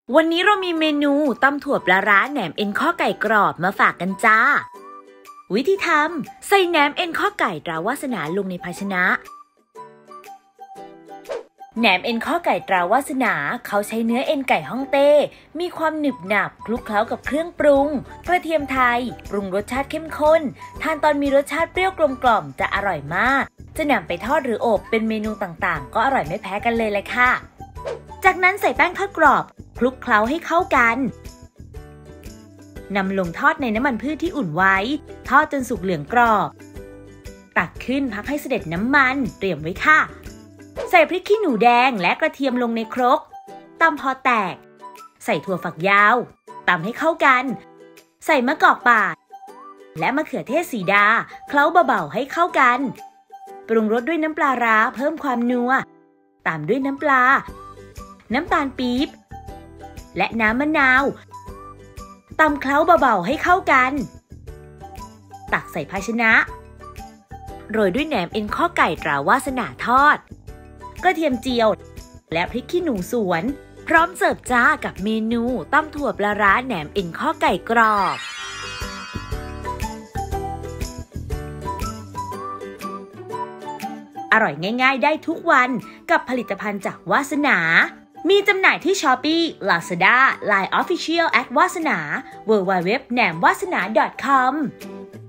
วันนี้เรามีเมนูตำถั่วปลาร้าแหนมเอ็นข้อไก่กรอบมาฝากกันจ้าวิธีทำใส่แหนมเอ็นข้อไก่ตราวาสนาลงในภาชนะแหนมเอ็นข้อไก่ตราวาสนาเขาใช้เนื้อเอ็นไก่ฮ่องเต้มีความหนึบหนับคลุกเคล้ากับเครื่องปรุงกระเทียมไทยปรุงรสชาติเข้มข้นทานตอนมีรสชาติเปรี้ยวกลมกล่อมจะอร่อยมากจะนำไปทอดหรืออบเป็นเมนูต่างๆก็อร่อยไม่แพ้กันเลยแหละค่ะจากนั้นใส่แป้งทอดกรอบคลุกเคล้าให้เข้ากันนำลงทอดในน้ำมันพืชที่อุ่นไว้ทอดจนสุกเหลืองกรอบตักขึ้นพักให้เสด็จน้ำมันเตรียมไว้ค่ะใส่พริกขี้หนูแดงและกระเทียมลงในครกตำพอแตกใส่ถั่วฝักยาวตำให้เข้ากันใส่มะกอกป่าและมะเขือเทศสีดาเคล้าเบาๆให้เข้ากันปรุงรสด้วยน้ำปลาร้าเพิ่มความนัวตามด้วยน้ำปลาน้ำตาลปี๊บและน้ำมะนาวตำเคล้าเบาๆให้เข้ากันตักใส่ภาชนะโรยด้วยแหนมเอ็นข้อไก่ตราวาสนาทอดกระเทียมเจียวและพริกขี้หนูสวนพร้อมเสิร์ฟจ้ากับเมนูตำถั่วปลาร้าแหนมเอ็นข้อไก่กรอบอร่อยง่ายๆได้ทุกวันกับผลิตภัณฑ์จากวาสนามีจำหน่ายที่ Shopee, Lazada, Line Official @ วาสนา www.แหนมวาสนา .com